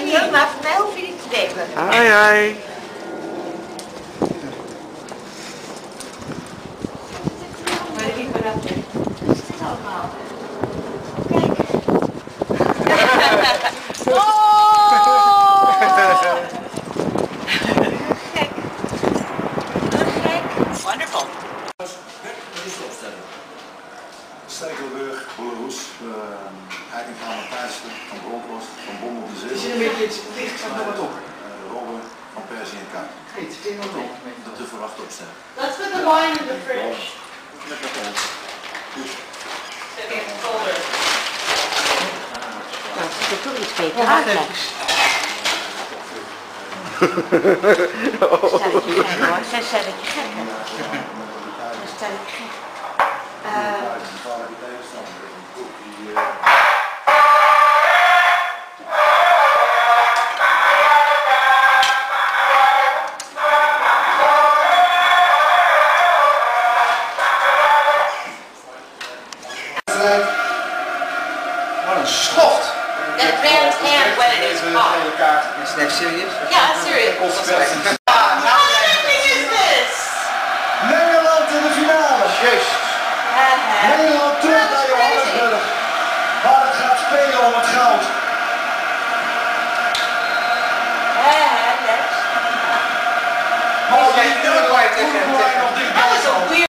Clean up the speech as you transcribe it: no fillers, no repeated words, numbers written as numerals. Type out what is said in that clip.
Ja, maar voor mij hoef je niet te denken. Hi, hi. Wat is dit allemaal? Kijk. Oh! Gek. Gek. Wonderful. Wat is de opstelling? Stekelenburg, Belarus, Eikenkamer, Thijssen, Van Bronkhorst, Van Bommel de Zee. Is er een beetje iets dicht van de wat op? Robben, Van Persie en Kaap. Geet, het ding op. Dat de verwachte opstelling. Let's put the wine in the fridge. Nou, ik heb toch iets beter uitleggen. Stel ik je gek hoor, stel ik je gek. Stel ik je gek.